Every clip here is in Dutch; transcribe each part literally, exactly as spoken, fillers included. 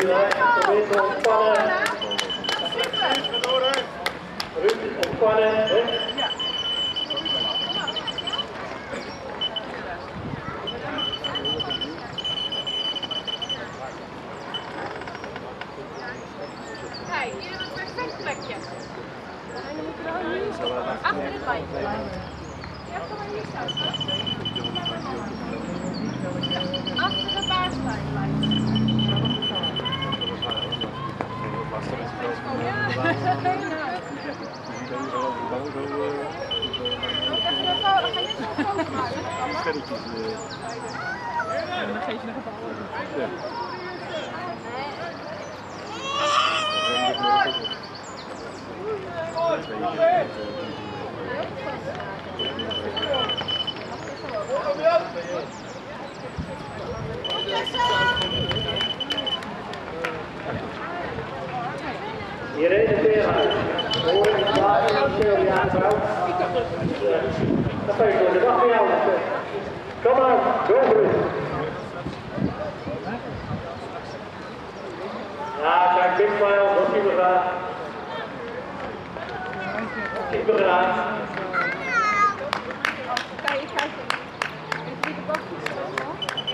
Ruud probeert te ontspannen. Ruud ontspannen. Kijk, hier is een perfect plekje. En dan moet je wel hier achter het lijntje. Ja, kom maar hier staan. Achter de baaslijn blijven. Ja, dan ga je zo'n foto maken. En dan geef je nog een bal over. Hier is het weer uit. Hoor je het waar in de Sylvia vrouw? Dat ga je door de dag voor jou. Kom maar, go for it. Ja, kijk, big smile, dat zien we graag. Dat zien we graag. Kijk, kijk. Even die de bakjes zo.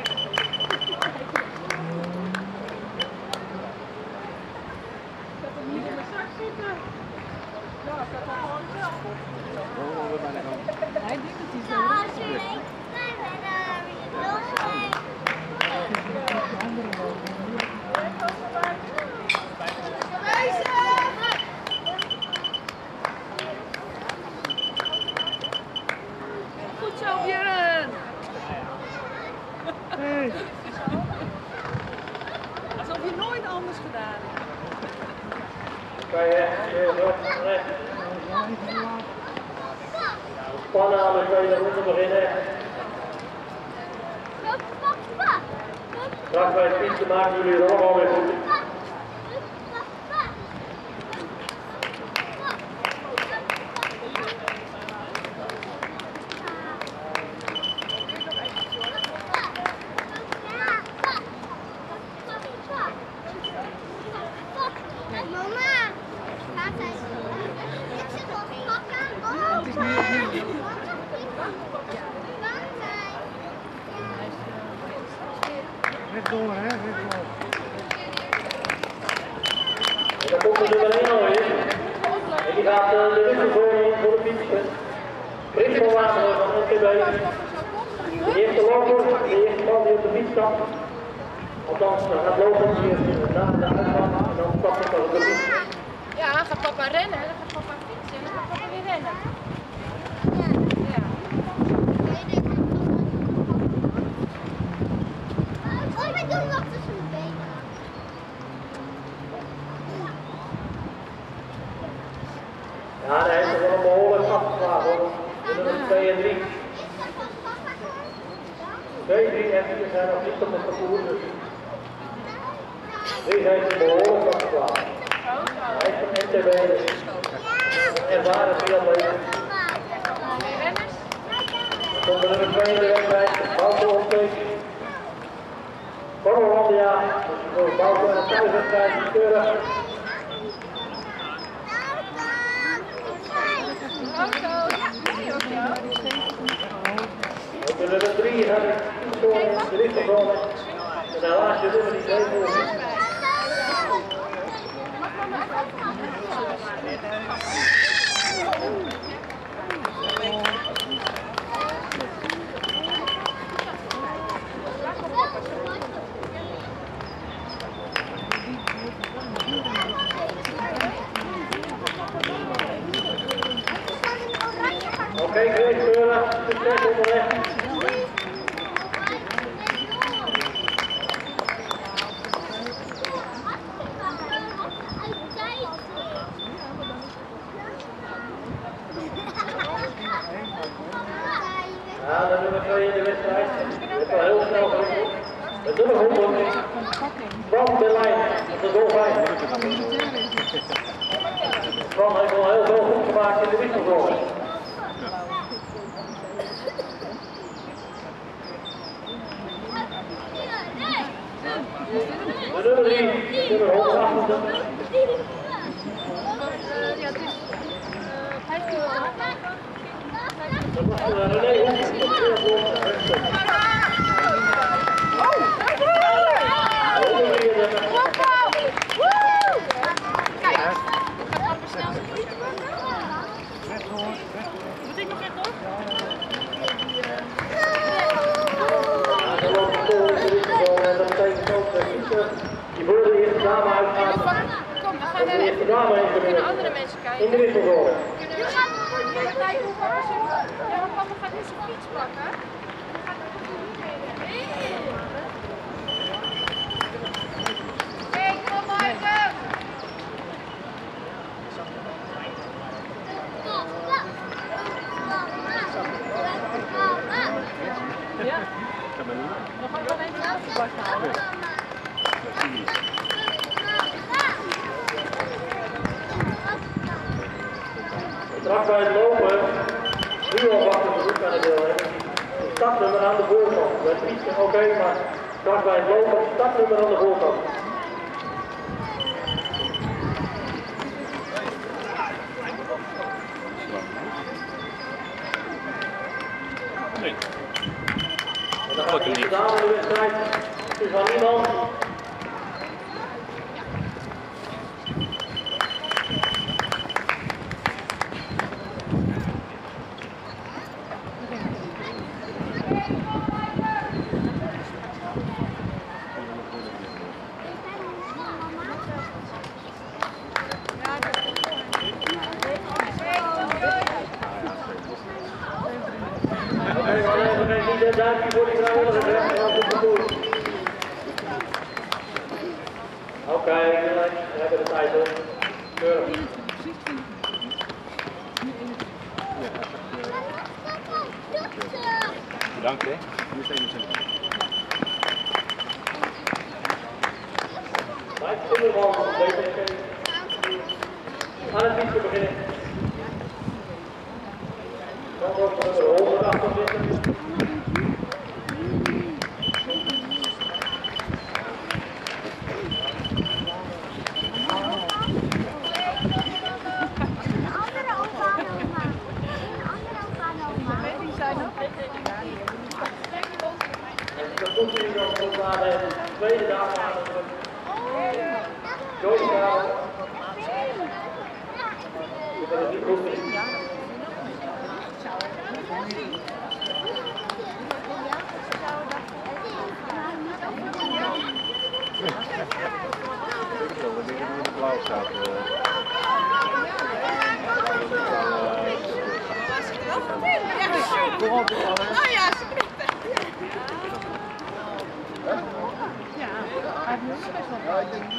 Hij denkt dat hij zo is. Goed zo, Björn! Hey. Alsof je nooit anders gedaan hebt. Kan je heel recht. Spannen aan de tweede ronde beginnen. Straks bij het fietsen maken jullie het allemaal weer goed. Rechtdoor, hè? Rechtdoor. En dan komt de nummer één alweer. En die gaat uh, de winkel voor, voor de fiets. Chris van Wateren van N T B. De eerste loper, de eerste man die op de fiets stapt. Althans, dan gaat lopen hier na de uitgang en dan stapt hij op de fiets. Ja, dan gaat papa rennen, dan gaat papa fietsen en dan gaat papa weer rennen. Ja. Oh, wij doen nog tussen de benen. Ja, hij heeft er wel een behoorlijk afgeslagen hoor. De nummer twee en drie. twee, drie en vier zijn nog niet op het parcours. Dus drie heeft er behoorlijk afgeslagen. Hij is van N T B, dus ervaren triatleet. Dan komt de nummer twee in de wedstrijd, Bouke opsteek. Voor Hollandia, dus voor Bouke en de thuiswedstrijd, keurig. Ook de nummer drie gaat het door de richting en helaas de nummer die twee voor. Oké, okay, Grace Keuren, succes onderweg. Ja, de nummer twee in de wedstrijd. Je hebt wel heel snel gereden. De nummer honderd van Berlijn, de dolfijn. Van heeft al heel veel goed gemaakt in de wisselvloer. De nummer drie, nummer honderdachtentwintig. Ja, het is vijftien euro. Dat was René Hoek. Moet ik nog echt door? Die voor de eerste dame uitgaat. Kom, we gaan De eerste dame naar even kunnen andere mensen kijken. in de wisselzone. Kunnen we gaan kijken hoe papa zijn. Ja, maar papa gaat nu zijn fiets pakken. Dan gaat hij toch niet meenemen. Hey, kom maar uit. Ja. Dan gaan we dan even naar de bak halen. Straks bij het lopen, nu al wachten we goed aan de deel hebben. Het startnummer aan de voorkant. Bij het fietsen oké, okay, maar straks bij het lopen, het startnummer aan de voorkant. Nee. En dan gaat de eerste dame in de wedstrijd. Het is van niemand. Een duimpje voor die vrijwilligers, hè? En dan komt het goed. Oké, okay, we hebben de tijd hoor. Keurig. Bedankt hè. Nu is het eenentwintig. Mike Timmerman van D P C. Aan het fietsen beginnen. Dan wordt het nummer honderdachtentwintig. Dan komt hij dan tot naar de tweede dag aan de Joyce gaan. Dat is niet goed. Wat denk je in de blauw staat? Nou ja, ze knipt. Ja, hij heeft nu best wel. Ja, ik denk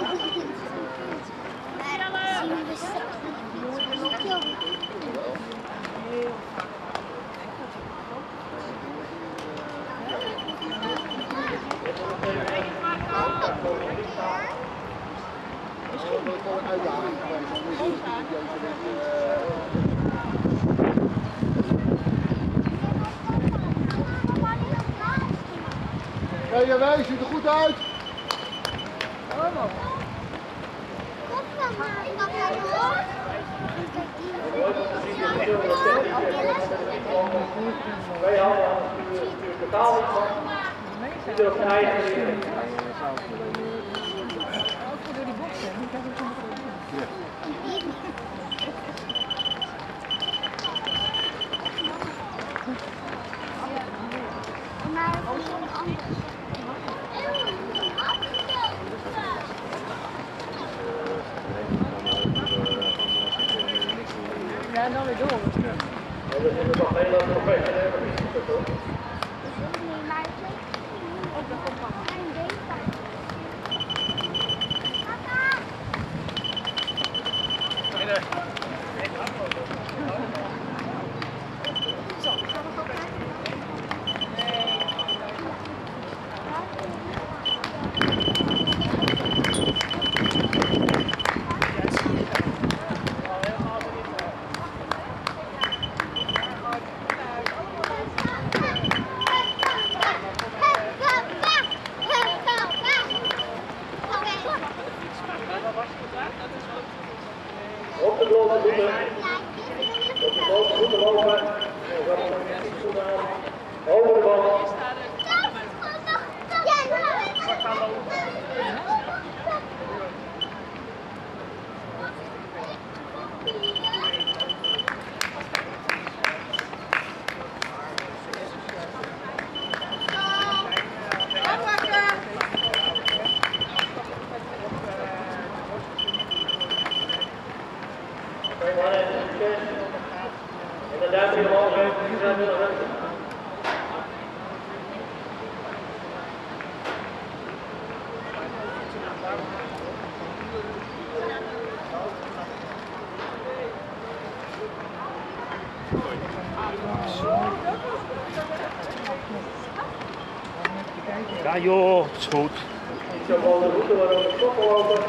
Kijk, ja, wij ziet er goed uit. Wij hadden natuurlijk totaal niet van. Die wil zijn eigen leren. Ook door die boksen. Die kan ik zo goed Maar ook zo'n anders. Ja, dan weer door. Ja, we zitten nog heel erg professioneel. Nee, maar ook dat komt van een beetje. route. Op de boot moeten lopen. En dan gaan we met schoenen aan. Over de boot. En de duimpje omhoog heeft, die zijn weer naar Ja joh, het is goed. Zo van de route waar we stoppen lopen.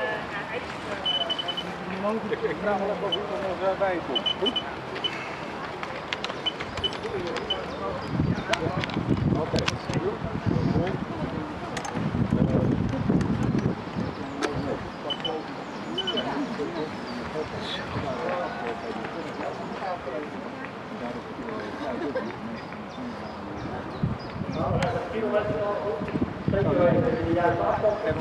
Ik, ik vraag wel even of er nog bij komt. Goed? Oké. Nou, we hebben een kilometer al goed. Zeker weten dat je de juiste afstand hebt.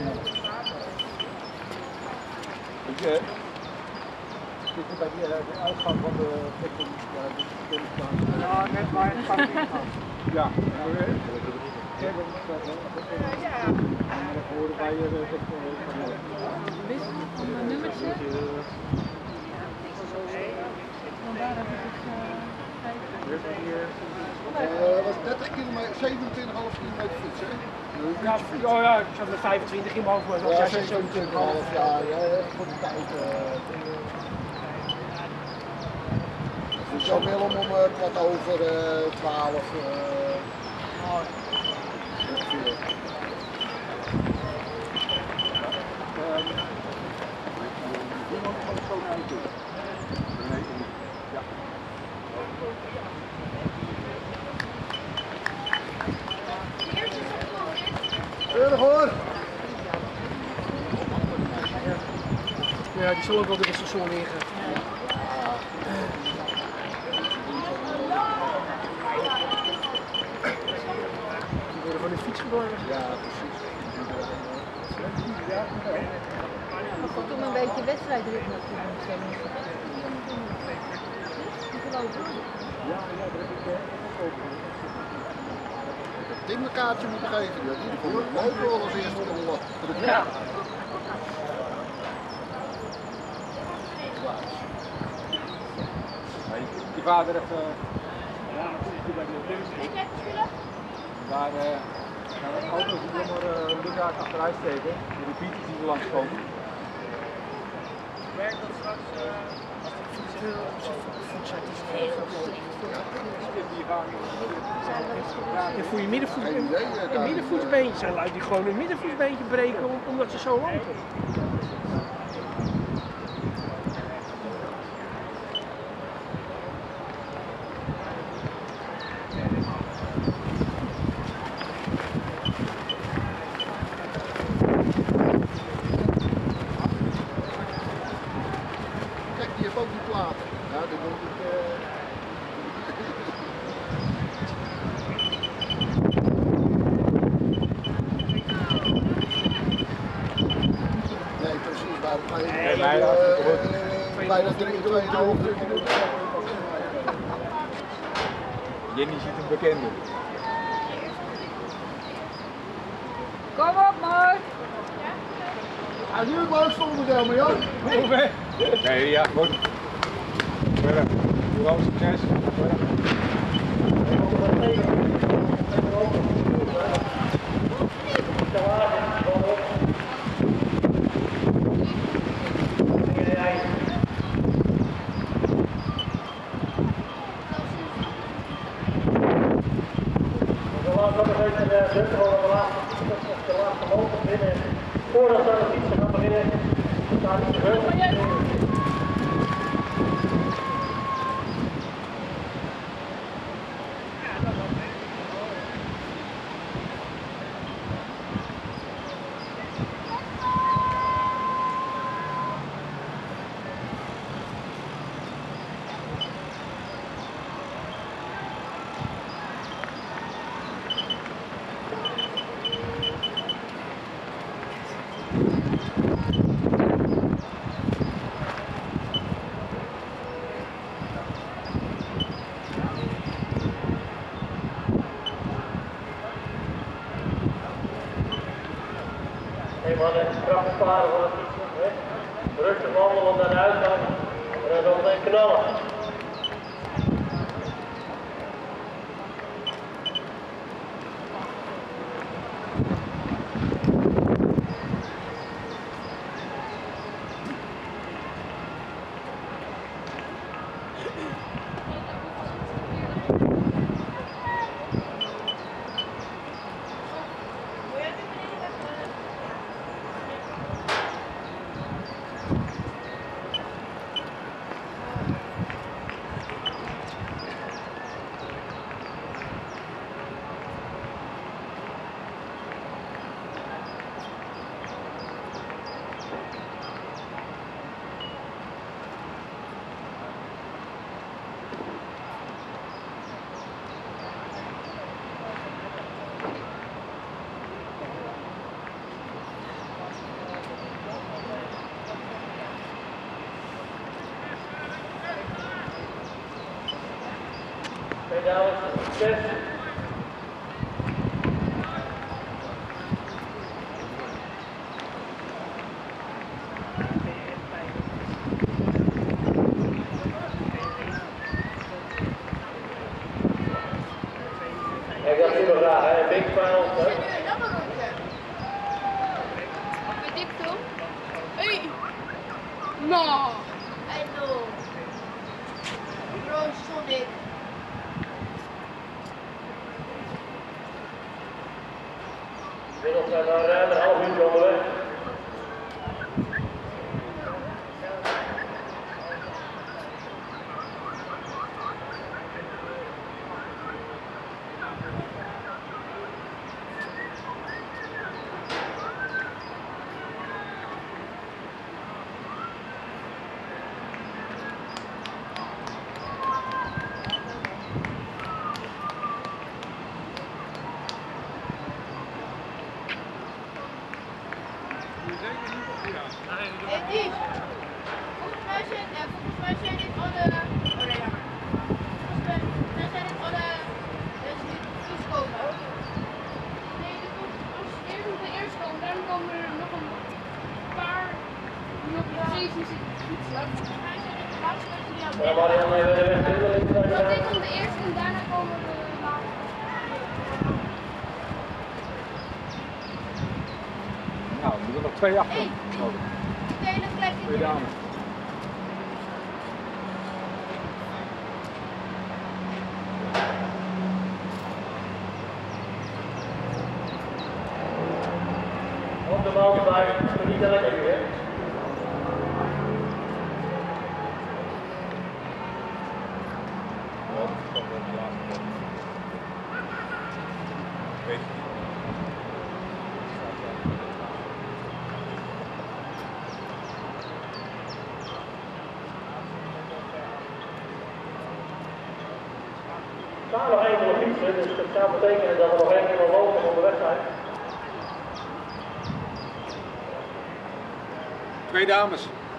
Weet je, zit je bij die, uh, de uitgang van de victim, uh, de victim staan? Ja, net waar het gaat ingaan. Ja, maar weer. Ja, dat is dat, hè. Ja. En dat hoorde bij je victim. Wist van een nummertje? Vandaar dat ik het uh, Uh, dat was dertig kilometer, zevenentwintig komma vijf kilometer fietsen. Ja, oh ja, ik zat met vijfentwintig in mijn hoofd, maar dat Ja, was zevenentwintig komma vijf jaar, ja, voor de tijd. Dus zo Willem om uh, kwart over uh, twaalf. Uh, oh. Iemand van de schoon uit doen. Nee, ja. Keurig hoor! Ja, die zal ook wel door het station liggen. Die worden van de fiets geborgen. Ja, precies. goed om een beetje wedstrijdritme te doen. Ja, ja, dat heb ik ook. Tim een kaartje moeten geven, ja, die vond ik leuk wel als eerste ronde. Ja. Je vader heeft, uh, ja, natuurlijk bij de Olympische. Waar uh, nou, de auto's die maar uh, Lucas achteruit steken, die repeaters die er langs komen. Werkt dat straks uh, als de voet Ja, voor je middenvoet, je middenvoetsbeentje zijn lui die gewoon een middenvoetsbeentje breken omdat ze zo lopen. Kijk, die heeft ook die platen. Ja, dat moet ik... Uh... Nee, precies. Bij, bij, bij, uh, uh, bijna drie, twee, half, drie. Jenny ziet een bekende. Kom op, Mark! Ja, nu het leukste onderdeel, maar joh. Hoe ver? Nee, ja, goed. Verder. Doe alles succes. Voordat ze aan de fietsen gaan beginnen, staan niet te veel. Eenmaal een krachtig varen van het fietsen. Hè? Rustig wandelen naar de uitgang en dan zo meteen knallen. Twee dames, succes. Ik dat super graag, hè? Big final. Weet ik veel. Hey! Nou! I know. Bro, Sonic. Inmiddels zijn we ruim een half uur onderweg. Hey, die. Volgens mij zijn, eh, volgens mij zijn dit alle... Oh nee, jammer. Volgens mij, volgens mij zijn dit alle... Deze die fietskomen. Nee, dat komt als je eerst op de eerste komt, dan komen er nog een paar die op de zeven zitten fietsen. Volgens mij zijn dit de laatste mensen die aan Ja, Marianne, we hebben de weg Dat terug. ik om de eerste en daarna komen de laatste. Nou, er moeten nog twee achter. Hey, nodig. de hele plekje. Twee dames. Op de mountainbike, niet aan het nu, hè? Weet je niet. Er staan nog enkele fietsen, dus dat zou betekenen dat er nog enkele lopers onderweg zijn. Twee dames.